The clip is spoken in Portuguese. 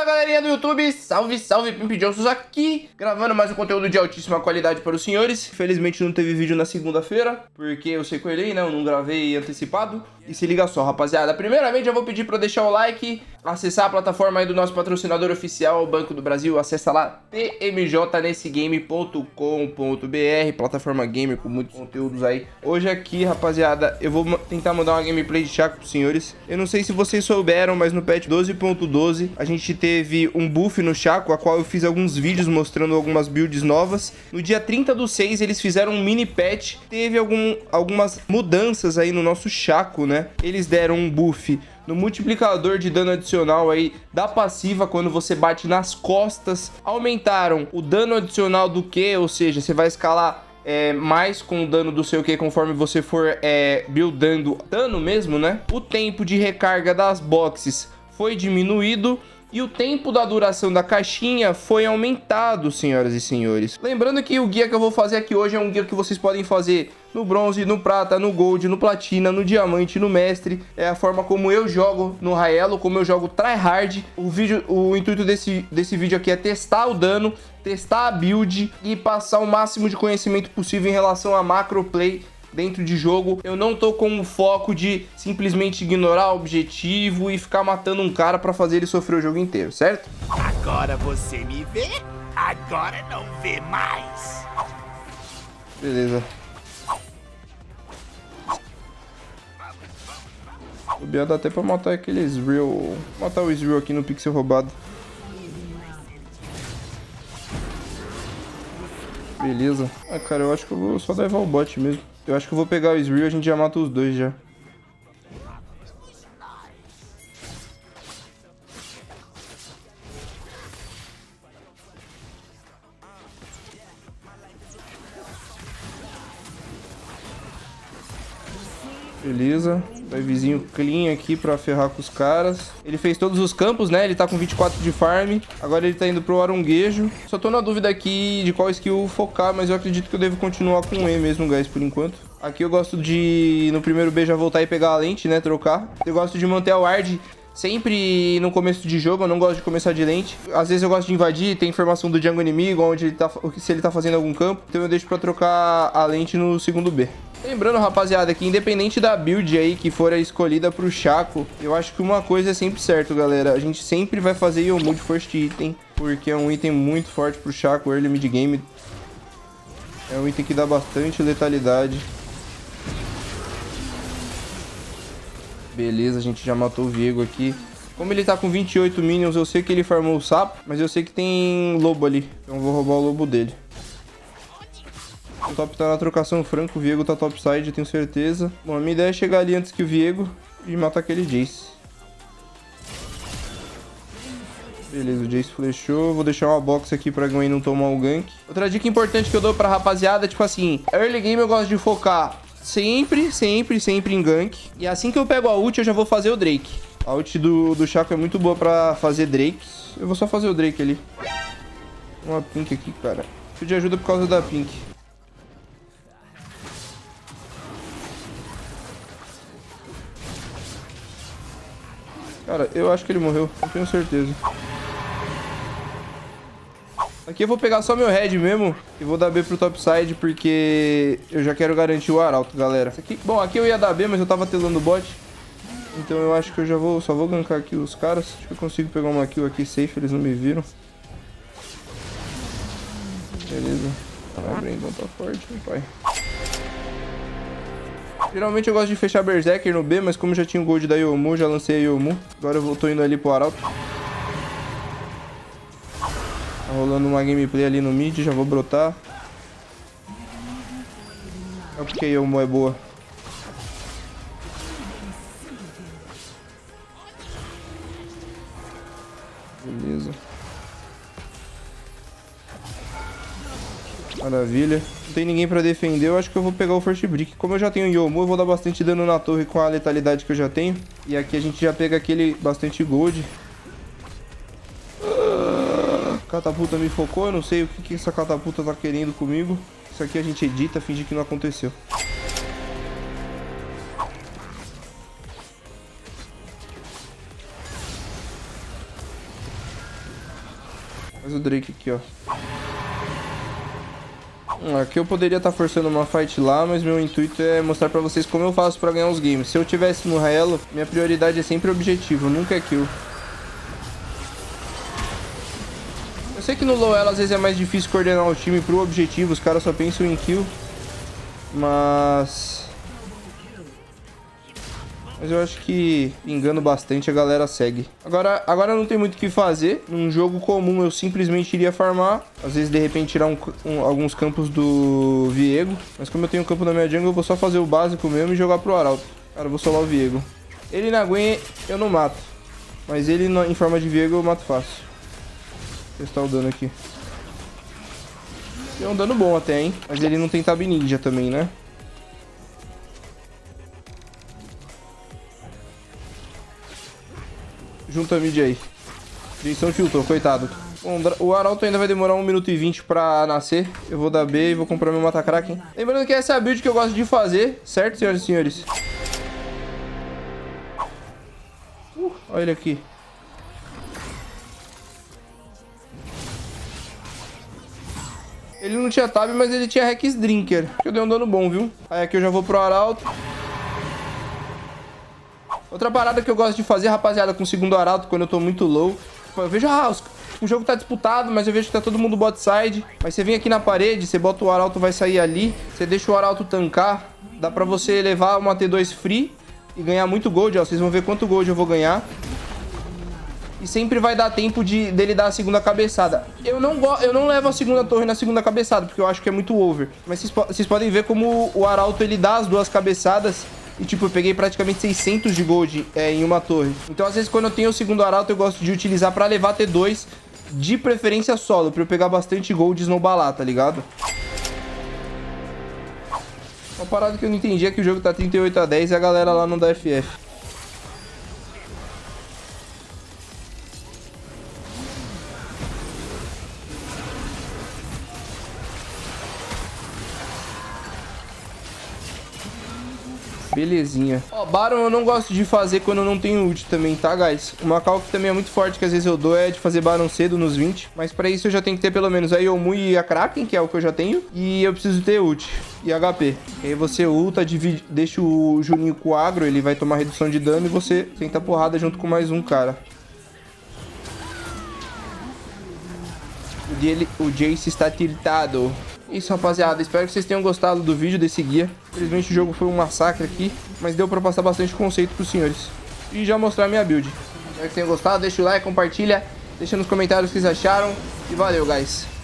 Galerinha do YouTube, salve, salve, Pimp Johnson aqui, gravando mais um conteúdo de altíssima qualidade para os senhores. Infelizmente não teve vídeo na segunda-feira, porque eu sequelei, né, eu não gravei antecipado. E se liga só, rapaziada, primeiramente eu vou pedir para deixar o like, acessar a plataforma aí do nosso patrocinador oficial, o Banco do Brasil, acessa lá, tmjnesegame.com.br, plataforma gamer com muitos conteúdos aí. Hoje aqui, rapaziada, eu vou tentar mandar uma gameplay de Chaco pros senhores. Eu não sei se vocês souberam, mas no patch 12.12 a gente teve um buff no Chaco, a qual eu fiz alguns vídeos mostrando algumas builds novas. No dia 30/6 eles fizeram um mini patch, teve algumas mudanças aí no nosso Chaco, né? Eles deram um buff no multiplicador de dano adicional aí da passiva quando você bate nas costas. Aumentaram o dano adicional do Q, ou seja, você vai escalar mais com o dano do seu Q conforme você for buildando dano mesmo, né? O tempo de recarga das boxes foi diminuído e o tempo da duração da caixinha foi aumentado, senhoras e senhores. Lembrando que o guia que eu vou fazer aqui hoje é um guia que vocês podem fazer no bronze, no prata, no gold, no platina, no diamante, no mestre. É a forma como eu jogo no Raelo, como eu jogo tryhard. O intuito desse vídeo aqui é testar o dano, testar a build e passar o máximo de conhecimento possível em relação a macro play dentro de jogo. Eu não tô com o foco de simplesmente ignorar o objetivo e ficar matando um cara pra fazer ele sofrer o jogo inteiro, certo? Agora você me vê, agora não vê mais. Beleza. O Bia dá até pra matar aqueles Ezreal. Matar o Ezreal aqui no pixel roubado. Beleza. Ah, cara, eu acho que eu vou só levar o bot mesmo. Eu acho que eu vou pegar o Ezreal e a gente já mata os dois já. Beleza. Vizinho clean aqui pra ferrar com os caras. Ele fez todos os campos, né? Ele tá com 24 de farm. Agora ele tá indo pro aronguejo. Só tô na dúvida aqui de qual skill focar, mas eu acredito que eu devo continuar com E mesmo, guys, por enquanto. Aqui eu gosto de, no primeiro B, já voltar e pegar a lente, né? Trocar. Eu gosto de manter a ward sempre no começo de jogo. Eu não gosto de começar de lente. Às vezes eu gosto de invadir, tem informação do jungle inimigo, onde ele tá, se ele tá fazendo algum campo. Então eu deixo pra trocar a lente no segundo B. Lembrando, rapaziada, que independente da build aí que for a escolhida pro Chaco, eu acho que uma coisa é sempre certo, galera. A gente sempre vai fazer Yomu de first item, porque é um item muito forte pro Chaco, early mid game. É um item que dá bastante letalidade. Beleza, a gente já matou o Viego aqui. Como ele tá com 28 minions, eu sei que ele farmou o sapo, mas eu sei que tem lobo ali. Então eu vou roubar o lobo dele. O top tá na trocação franca, o Viego tá topside, tenho certeza. Bom, a minha ideia é chegar ali antes que o Viego e matar aquele Jace. Beleza, o Jace flechou. Vou deixar uma box aqui pra Gwen não tomar o gank. Outra dica importante que eu dou pra rapaziada, tipo assim, early game eu gosto de focar sempre em gank. E assim que eu pego a ult, eu já vou fazer o Drake. A ult do Chaco é muito boa pra fazer Drakes. Eu vou só fazer o Drake ali. Uma pink aqui, cara. Preciso de ajuda por causa da pink. Cara, eu acho que ele morreu, não tenho certeza. Aqui eu vou pegar só meu head mesmo e vou dar B pro topside, porque eu já quero garantir o arauto, galera. Bom, aqui eu ia dar B, mas eu tava telando o bot. Então eu acho que eu já só vou gankar aqui os caras. Acho que eu consigo pegar uma kill aqui safe, eles não me viram. Beleza. Caralho, Brandon tá forte, meu pai. Geralmente eu gosto de fechar Berserker no B, mas como já tinha o gold da Yomu, já lancei a Yomu. Agora eu tô indo ali pro arauto. Tá rolando uma gameplay ali no mid, já vou brotar. É porque a Yomu é boa. Beleza. Maravilha. Não tem ninguém pra defender, eu acho que eu vou pegar o First Brick. Como eu já tenho Yomu, eu vou dar bastante dano na torre com a letalidade que eu já tenho. E aqui a gente já pega aquele bastante gold. Catapulta me focou, eu não sei o que essa catapulta tá querendo comigo. Isso aqui a gente edita, finge que não aconteceu. Faz o Drake aqui, ó. Aqui eu poderia estar forçando uma fight lá, mas meu intuito é mostrar pra vocês como eu faço pra ganhar os games. Se eu tivesse no Elo, minha prioridade é sempre objetivo, nunca é kill. Eu sei que no low elo às vezes é mais difícil coordenar o time pro objetivo, os caras só pensam em kill. Mas eu acho que pingando bastante a galera segue. Agora não tem muito o que fazer. Num jogo comum eu simplesmente iria farmar. Às vezes de repente tirar alguns campos do Viego. Mas como eu tenho campo na minha jungle, eu vou só fazer o básico mesmo e jogar pro Arauto. Cara, eu vou solar o Viego. Ele na Gwen eu não mato. Mas ele em forma de Viego eu mato fácil. Vou testar o dano aqui. É um dano bom até, hein? Mas ele não tem tab ninja também, né? Junta a mid aí. Jason tiltou, coitado. Bom, o Arauto ainda vai demorar 1 minuto e 20 pra nascer. Eu vou dar B e vou comprar meu Mata-Kraken. Lembrando que essa é a build que eu gosto de fazer, certo, senhoras e senhores? Olha ele aqui. Ele não tinha tab, mas ele tinha Rex Drinker. Eu dei um dano bom, viu? Aí aqui eu já vou pro Arauto. Outra parada que eu gosto de fazer, rapaziada, com o segundo Arauto, quando eu tô muito low. Eu vejo, o jogo tá disputado, mas eu vejo que tá todo mundo bot side. Mas você vem aqui na parede, você bota o Arauto, vai sair ali. Você deixa o Arauto tancar. Dá pra você levar uma T2 free e ganhar muito gold, ó. Vocês vão ver quanto gold eu vou ganhar. E sempre vai dar tempo dele dar a segunda cabeçada. Eu não levo a segunda torre na segunda cabeçada, porque eu acho que é muito over. Mas vocês podem ver como o Arauto, ele dá as duas cabeçadas. E tipo, eu peguei praticamente 600 de gold em uma torre. Então às vezes quando eu tenho o segundo Arauto, eu gosto de utilizar pra levar T2, de preferência solo, pra eu pegar bastante gold e snowballar, tá ligado? Uma parada que eu não entendi é que o jogo tá 38-10 e a galera lá não dá FF. Belezinha. Ó, Baron eu não gosto de fazer quando eu não tenho ult também, tá, guys? Uma call que também é muito forte que às vezes eu dou é de fazer Baron cedo nos 20. Mas pra isso eu já tenho que ter pelo menos a Yomu e a Kraken, que é o que eu já tenho. E eu preciso ter ult e HP. E aí você ulta, deixa o Juninho com o agro, ele vai tomar redução de dano e você tenta porrada junto com mais um cara. O Jace está tiltado. Isso, rapaziada, espero que vocês tenham gostado do vídeo desse guia. Infelizmente o jogo foi um massacre aqui, mas deu pra passar bastante conceito pros senhores. E já mostrar minha build. Espero que tenham gostado, deixa o like, compartilha, deixa nos comentários o que vocês acharam. E valeu, guys.